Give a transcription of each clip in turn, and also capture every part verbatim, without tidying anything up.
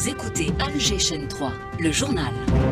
Vous écoutez Alger Chaîne trois, le journal.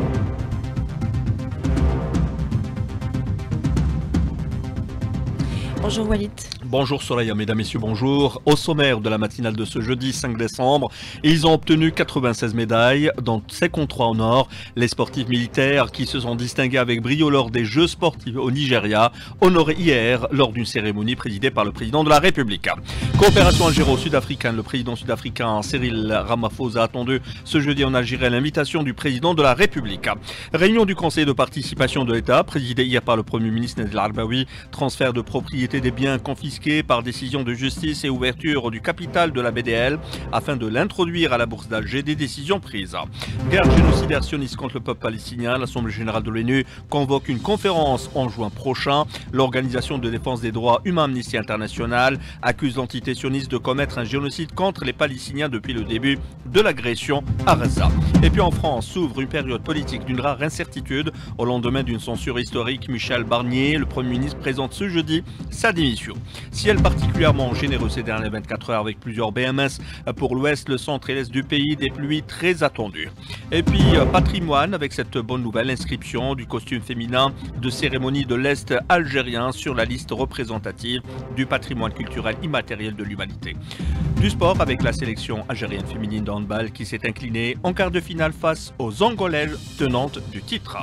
Bonjour Walid. Bonjour Soraya, mesdames, messieurs, bonjour. Au sommaire de la matinale de ce jeudi cinq décembre, ils ont obtenu quatre-vingt-seize médailles, dont cinquante-trois en or. Les sportifs militaires qui se sont distingués avec brio lors des Jeux sportifs au Nigeria, honorés hier lors d'une cérémonie présidée par le président de la République. Coopération algéro-sud-africaine, le président sud-africain Cyril Ramaphosa a attendu ce jeudi en Algérie à l'invitation du président de la République. Réunion du Conseil de participation de l'État, présidée hier par le Premier ministre Nabil Arbaoui, transfert de propriété des biens confisqués par décision de justice et ouverture du capital de la B D L afin de l'introduire à la bourse d'Alger, des décisions prises. Guerre génocidaire sioniste contre le peuple palestinien, l'Assemblée générale de l'ONU convoque une conférence en juin prochain. L'Organisation de défense des droits humains Amnesty International accuse l'entité sioniste de commettre un génocide contre les Palestiniens depuis le début de l'agression à Gaza. Et puis en France s'ouvre une période politique d'une rare incertitude. Au lendemain d'une censure historique, Michel Barnier, le Premier ministre, présente ce jeudi sa démission. Ciel particulièrement généreux ces dernières vingt-quatre heures avec plusieurs B M S pour l'ouest, le centre et l'est du pays, des pluies très attendues. Et puis patrimoine avec cette bonne nouvelle, inscription du costume féminin de cérémonie de l'Est algérien sur la liste représentative du patrimoine culturel immatériel de l'humanité. Du sport avec la sélection algérienne féminine de handball qui s'est inclinée en quart de finale face aux Angolaises tenantes du titre.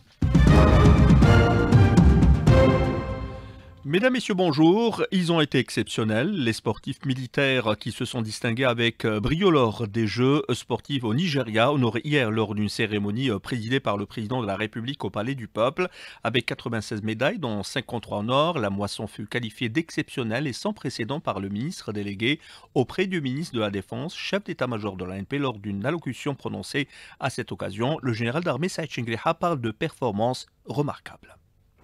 Mesdames, Messieurs, bonjour. Ils ont été exceptionnels, les sportifs militaires qui se sont distingués avec brio lors des Jeux sportifs au Nigeria, honorés hier lors d'une cérémonie présidée par le président de la République au Palais du Peuple. Avec quatre-vingt-seize médailles, dont cinquante-trois en or, la moisson fut qualifiée d'exceptionnelle et sans précédent par le ministre délégué auprès du ministre de la Défense, chef d'état-major de l'A N P, lors d'une allocution prononcée à cette occasion. Le général d'armée Saïd Chengriha parle de performances remarquables.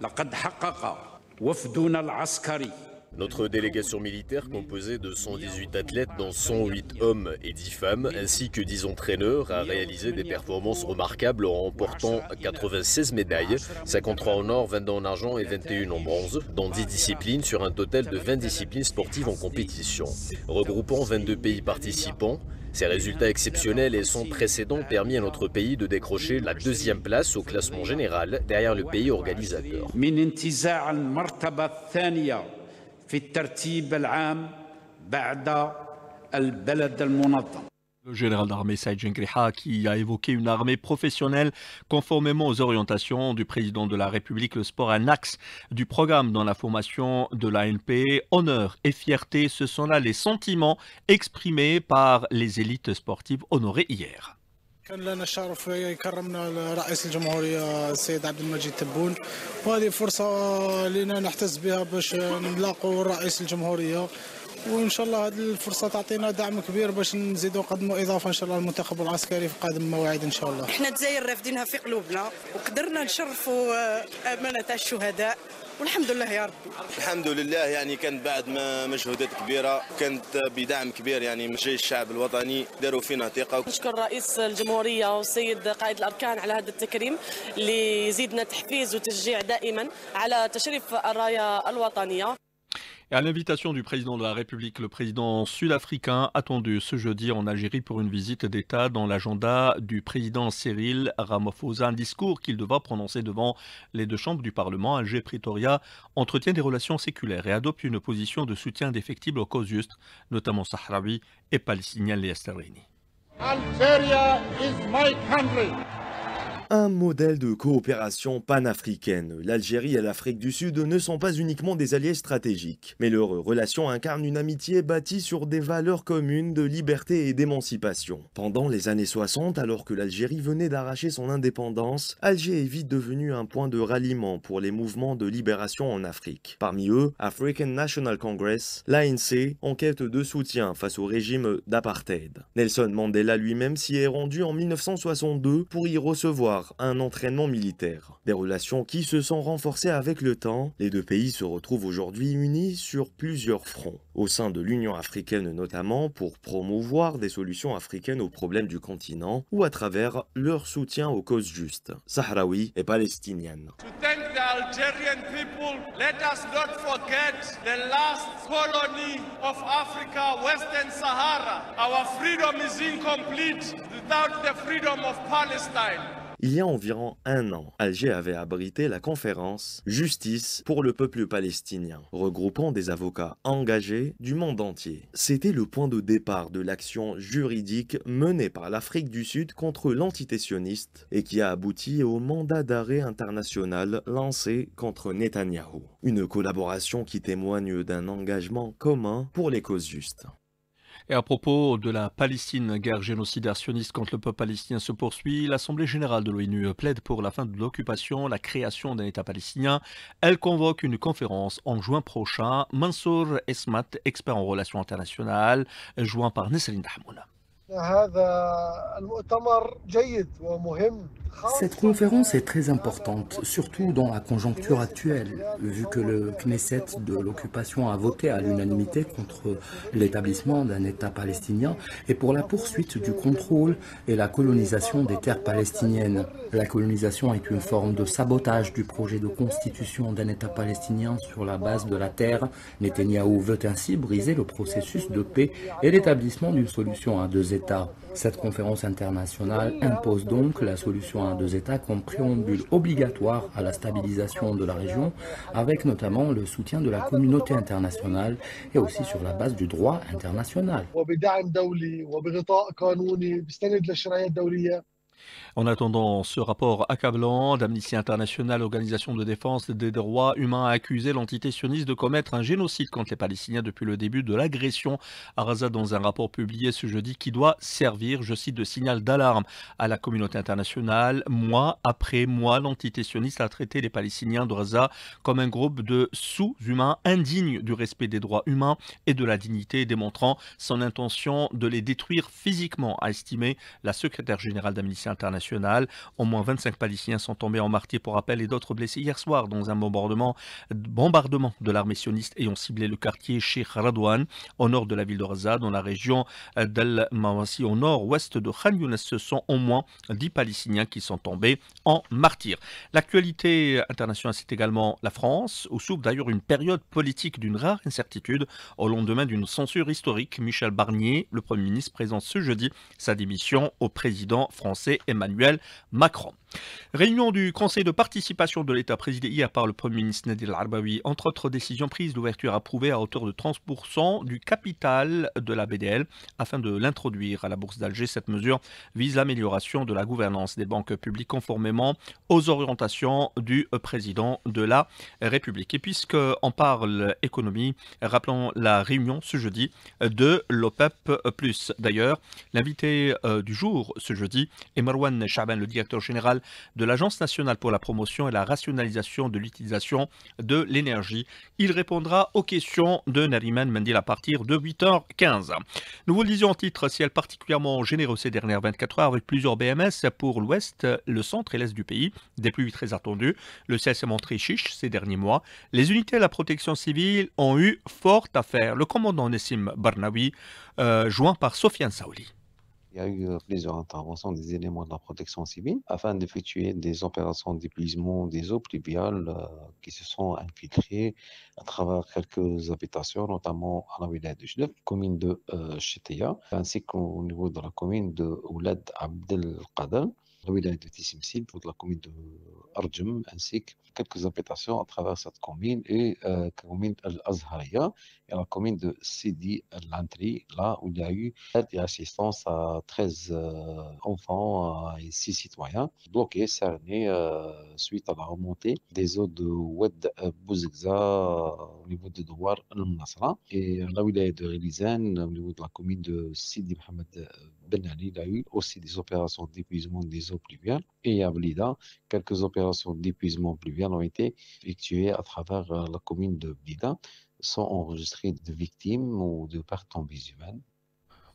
Notre délégation militaire, composée de cent dix-huit athlètes, dont cent huit hommes et dix femmes, ainsi que dix entraîneurs, a réalisé des performances remarquables en remportant quatre-vingt-seize médailles, cinquante-trois en or, vingt-deux en argent et vingt et une en bronze, dans dix disciplines sur un total de vingt disciplines sportives en compétition. Regroupant vingt-deux pays participants, ces résultats exceptionnels et sans précédent ont permis à notre pays de décrocher la deuxième place au classement général derrière le pays organisateur. Le général d'armée Saïd Chengriha qui a évoqué une armée professionnelle conformément aux orientations du président de la République, le sport un axe du programme dans la formation de l'A N P. Honneur et fierté, ce sont là les sentiments exprimés par les élites sportives honorées hier. كان لنا الشرف يكرمنا رئيس الجمهورية السيد عبد المجيد تبون، وهذه فرصة لنا نحتز بها باش نلاقوا رئيس الجمهورية، وإن شاء الله هذه الفرصة تعطينا دعم كبير باش نزيدوا نقدموا إضافة إن شاء الله للمنتخب العسكري في قادم مواعيد إن شاء الله. إحنا الجزائر رافدينها في قلوبنا وقدرنا نشرفوا أمانة الشهداء. والحمد لله يا ربي. الحمد لله يعني كانت بعد ما مجهودات كبيره، كانت بدعم كبير يعني من جيش الشعب الوطني، داروا فينا ثقه. نشكر رئيس الجمهوريه والسيد قائد الاركان على هذا التكريم اللي يزيدنا تحفيز وتشجيع دائما على تشريف الرايه الوطنيه. Et à l'invitation du président de la République, le président sud-africain attendu ce jeudi en Algérie pour une visite d'État dans l'agenda du président Cyril Ramaphosa. Un discours qu'il devra prononcer devant les deux chambres du Parlement. Alger-Pretoria entretient des relations séculaires et adopte une position de soutien indéfectible aux causes justes, notamment sahraouis et palestiniens les Estareni. Algeria is my country. Un modèle de coopération panafricaine. L'Algérie et l'Afrique du Sud ne sont pas uniquement des alliés stratégiques, mais leurs relations incarnent une amitié bâtie sur des valeurs communes de liberté et d'émancipation. Pendant les années soixante, alors que l'Algérie venait d'arracher son indépendance, Alger est vite devenu un point de ralliement pour les mouvements de libération en Afrique. Parmi eux, African National Congress, l'A N C, en quête de soutien face au régime d'apartheid. Nelson Mandela lui-même s'y est rendu en mille neuf cent soixante-deux pour y recevoir un entraînement militaire. Des relations qui se sont renforcées avec le temps, les deux pays se retrouvent aujourd'hui unis sur plusieurs fronts, au sein de l'Union africaine notamment pour promouvoir des solutions africaines aux problèmes du continent ou à travers leur soutien aux causes justes, sahraouis et palestiniennes. To thank the Algerian people, let us not forget the last colony of Africa, Western Sahara. Our freedom is incomplete without the freedom of Palestine. Il y a environ un an, Alger avait abrité la conférence Justice pour le peuple palestinien, regroupant des avocats engagés du monde entier. C'était le point de départ de l'action juridique menée par l'Afrique du Sud contre l'entité sioniste et qui a abouti au mandat d'arrêt international lancé contre Netanyahou. Une collaboration qui témoigne d'un engagement commun pour les causes justes. Et à propos de la Palestine, guerre génocidaire sioniste contre le peuple palestinien se poursuit. L'Assemblée générale de l'ONU plaide pour la fin de l'occupation, la création d'un État palestinien. Elle convoque une conférence en juin prochain. Mansour Esmat, expert en relations internationales, joint par Nesrine Dahmouna. Cette conférence est très importante, surtout dans la conjoncture actuelle, vu que le Knesset de l'occupation a voté à l'unanimité contre l'établissement d'un État palestinien et pour la poursuite du contrôle et la colonisation des terres palestiniennes. La colonisation est une forme de sabotage du projet de constitution d'un État palestinien sur la base de la terre. Netanyahou veut ainsi briser le processus de paix et l'établissement d'une solution à deux États. Cette conférence internationale impose donc la solution à deux États comme préambule obligatoire à la stabilisation de la région, avec notamment le soutien de la communauté internationale et aussi sur la base du droit international. En attendant ce rapport accablant d'Amnesty International, organisation de défense des droits humains, a accusé l'entité sioniste de commettre un génocide contre les Palestiniens depuis le début de l'agression à Gaza dans un rapport publié ce jeudi qui doit servir, je cite, de signal d'alarme à la communauté internationale. Mois après mois, l'entité sioniste a traité les Palestiniens de Gaza comme un groupe de sous-humains indignes du respect des droits humains et de la dignité, démontrant son intention de les détruire physiquement, a estimé la secrétaire générale d'Amnesty International. Au moins vingt-cinq Palestiniens sont tombés en martyrs pour rappel et d'autres blessés hier soir dans un bombardement, bombardement de l'armée sioniste ayant ciblé le quartier Sheikh Radwan au nord de la ville de Gaza, dans la région d'Al Mawasi au nord-ouest de Khan Younes. Ce sont au moins dix Palestiniens qui sont tombés en martyrs. L'actualité internationale, c'est également la France, où s'ouvre d'ailleurs une période politique d'une rare incertitude au lendemain d'une censure historique. Michel Barnier, le Premier ministre, présente ce jeudi sa démission au président français Emmanuel Macron. Réunion du Conseil de participation de l'État présidé hier par le Premier ministre Nadir El-Arbaoui. Entre autres décisions prises, l'ouverture approuvée à hauteur de trente pour cent du capital de la B D L afin de l'introduire à la Bourse d'Alger. Cette mesure vise l'amélioration de la gouvernance des banques publiques conformément aux orientations du président de la République. Et puisqu'on parle économie, rappelons la réunion ce jeudi de l'OPEP plus. D'ailleurs, l'invité du jour ce jeudi est Marwan Chaban, le directeur général de l'Agence nationale pour la promotion et la rationalisation de l'utilisation de l'énergie. Il répondra aux questions de Nariman Mendil à partir de huit heures quinze. Nous vous le disions en titre, ciel particulièrement généreux ces dernières vingt-quatre heures avec plusieurs B M S pour l'ouest, le centre et l'est du pays. Des pluies très attendues. Le ciel s'est montré chiche ces derniers mois. Les unités de la protection civile ont eu fort à faire. Le commandant Nessim Barnaoui, euh, joint par Sofiane Saouli. Il y a eu plusieurs interventions des éléments de la protection civile afin d'effectuer des opérations d'épuisement des eaux pluviales euh, qui se sont infiltrées à travers quelques habitations, notamment à la wilaya de Jdef, commune de euh, Cheteya, ainsi qu'au niveau de la commune de Oulad Abdel Qadir, la wilaya de Tissimsil, pour la commune de Arjem, ainsi que quelques habitations à travers cette commune et euh, la commune Al-Azhariya et la commune de Sidi Al-Antri, là où il y a eu aide et assistance à treize euh, enfants euh, et six citoyens bloqués, cernés euh, suite à la remontée des eaux de Oued Bouzegza au niveau de Douar Al-Nasra et la wilaya de Relizane au niveau de la commune de Sidi Mohamed Ben Ali. Il y a eu aussi des opérations d'épuisement des eaux pluviales et à Blida, quelques opérations d'épuisement pluvial ont été effectuées à travers euh, la commune de Blida, sans enregistrer de victimes ou de pertes en vies humaines.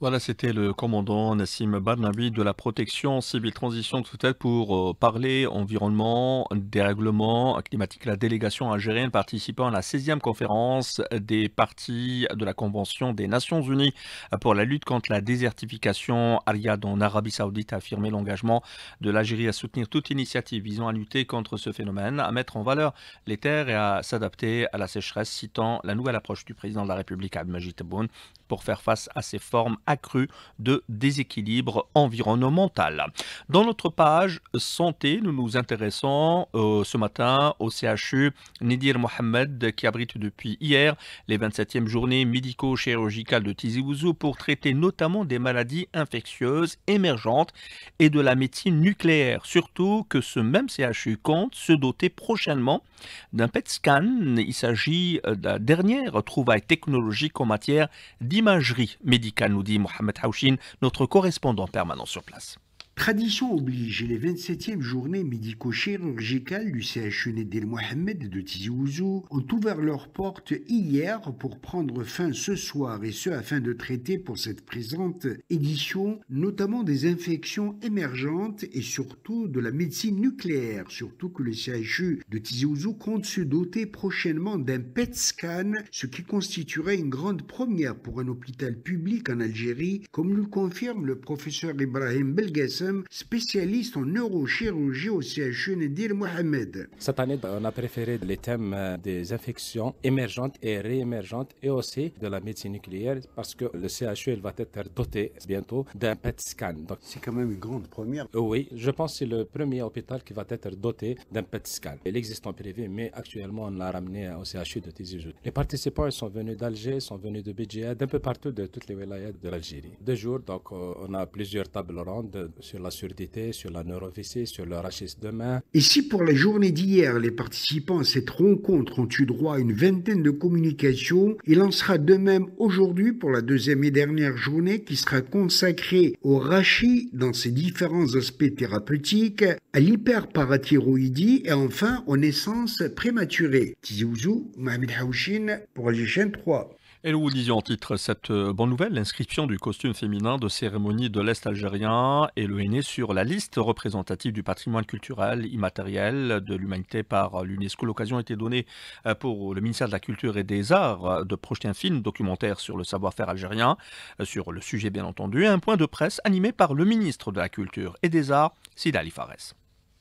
Voilà, c'était le commandant Nassim Barnabi de la protection civile. Transition peut-être pour euh, parler environnement, dérèglement climatique. La délégation algérienne participant à la seizième conférence des parties de la Convention des Nations Unies pour la lutte contre la désertification à Riyad en Arabie Saoudite a affirmé l'engagement de l'Algérie à soutenir toute initiative visant à lutter contre ce phénomène, à mettre en valeur les terres et à s'adapter à la sécheresse, citant la nouvelle approche du président de la République Abdelmadjid Tebboune pour faire face à ces formes accrues de déséquilibre environnemental. Dans notre page santé, nous nous intéressons euh, ce matin au C H U Nidir Mohamed qui abrite depuis hier les vingt-septième journées médico-chirurgicales de Tizi Ouzou pour traiter notamment des maladies infectieuses émergentes et de la médecine nucléaire. Surtout que ce même C H U compte se doter prochainement d'un P E T scan. Il s'agit de la dernière trouvaille technologique en matière d'imagerie médicale, nous dit Mohamed Haouchine, notre correspondant permanent sur place. Tradition oblige, les vingt-septième journées médico-chirurgicales du C H U Nidir Mohamed de Tizi Ouzou ont ouvert leurs portes hier pour prendre fin ce soir, et ce afin de traiter pour cette présente édition notamment des infections émergentes et surtout de la médecine nucléaire, surtout que le C H U de Tizi Ouzou compte se doter prochainement d'un P E T scan, ce qui constituerait une grande première pour un hôpital public en Algérie, comme nous le confirme le professeur Ibrahim Belgassem, spécialiste en neurochirurgie au C H U Nidir Mohamed. Cette année, on a préféré les thèmes des infections émergentes et réémergentes et aussi de la médecine nucléaire parce que le C H U il va être doté bientôt d'un P E T scan. C'est quand même une grande première. Oui, je pense que c'est le premier hôpital qui va être doté d'un P E T scan. Il existe en privé, mais actuellement on l'a ramené au C H U de Tizi Ouzou. Les participants ils sont venus d'Alger, sont venus de Bédia, d'un peu partout de toutes les wilayas de l'Algérie. Deux jours, donc on a plusieurs tables rondes sur la surdité, sur la neuroviscie, sur le rachis de main. Et si pour la journée d'hier, les participants à cette rencontre ont eu droit à une vingtaine de communications, il en sera de même aujourd'hui pour la deuxième et dernière journée qui sera consacrée au rachis dans ses différents aspects thérapeutiques, à l'hyperparathyroïdie et enfin aux naissances prématurées. Tizi Ouzou, Mohamed Haouchine pour L G Chaîne trois. Et nous vous disions en titre cette bonne nouvelle, l'inscription du costume féminin de cérémonie de l'Est algérien et le henné sur la liste représentative du patrimoine culturel immatériel de l'humanité par l'UNESCO. L'occasion a été donnée pour le ministère de la Culture et des Arts de projeter un film documentaire sur le savoir-faire algérien, sur le sujet bien entendu, et un point de presse animé par le ministre de la Culture et des Arts, Sida Ali Fares.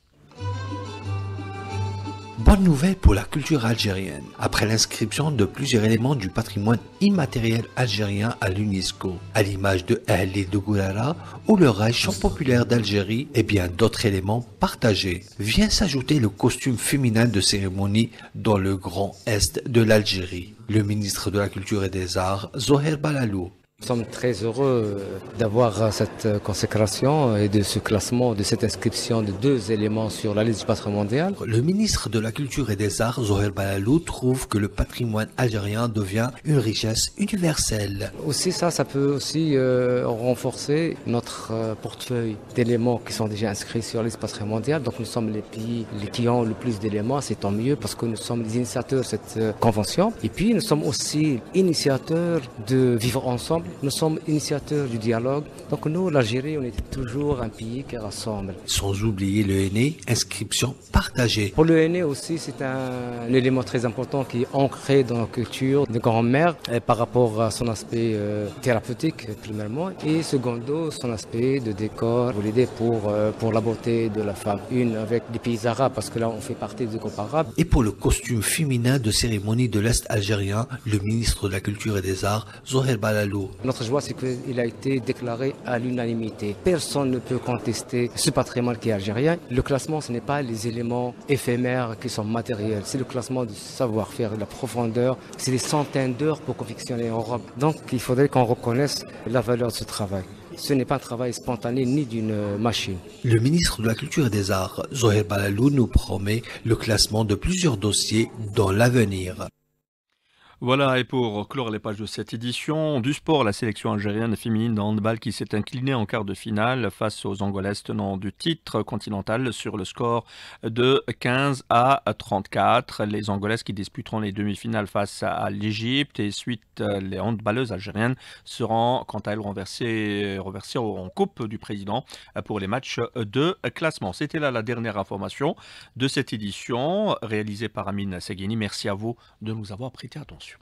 Bonne nouvelle pour la culture algérienne. Après l'inscription de plusieurs éléments du patrimoine immatériel algérien à l'UNESCO, à l'image de Ahli de Gourara ou le rail chant populaire d'Algérie et bien d'autres éléments partagés, vient s'ajouter le costume féminin de cérémonie dans le Grand Est de l'Algérie. Le ministre de la Culture et des Arts, Zoher Balalou. Nous sommes très heureux d'avoir cette consécration et de ce classement, de cette inscription de deux éléments sur la liste du patrimoine mondial. Le ministre de la Culture et des Arts, Zoher Balalou, trouve que le patrimoine algérien devient une richesse universelle. Aussi ça, ça peut aussi euh, renforcer notre euh, portefeuille d'éléments qui sont déjà inscrits sur la liste du patrimoine mondial. Donc nous sommes les pays les, qui ont le plus d'éléments, c'est tant mieux parce que nous sommes les initiateurs de cette euh, convention. Et puis nous sommes aussi initiateurs de vivre ensemble. Nous sommes initiateurs du dialogue. Donc nous, l'Algérie, on est toujours un pays qui rassemble. Sans oublier le henné, inscription partagée. Pour le henné aussi, c'est un, un élément très important qui est ancré dans la culture de grand-mère par rapport à son aspect euh, thérapeutique, premièrement, et secondo, son aspect de décor, pour l'aider pour, euh, pour la beauté de la femme. Une avec les pays arabes, parce que là, on fait partie du groupe arabe. Et pour le costume féminin de cérémonie de l'Est algérien, le ministre de la Culture et des Arts, Zoher Balalou. Notre joie, c'est qu'il a été déclaré à l'unanimité. Personne ne peut contester ce patrimoine qui est algérien. Le classement, ce n'est pas les éléments éphémères qui sont matériels. C'est le classement du savoir-faire, de la profondeur. C'est des centaines d'heures pour confectionner en Europe. Donc, il faudrait qu'on reconnaisse la valeur de ce travail. Ce n'est pas un travail spontané ni d'une machine. Le ministre de la Culture et des Arts, Zoher Balalou, nous promet le classement de plusieurs dossiers dans l'avenir. Voilà, et pour clore les pages de cette édition, du sport, la sélection algérienne féminine de handball qui s'est inclinée en quart de finale face aux Angolaises tenant du titre continental sur le score de quinze à trente-quatre. Les Angolaises qui disputeront les demi-finales face à l'Égypte et suite les handballeuses algériennes seront quant à elles renversées, renversées en Coupe du Président pour les matchs de classement. C'était là la dernière information de cette édition réalisée par Amine Seguini. Merci à vous de nous avoir prêté attention.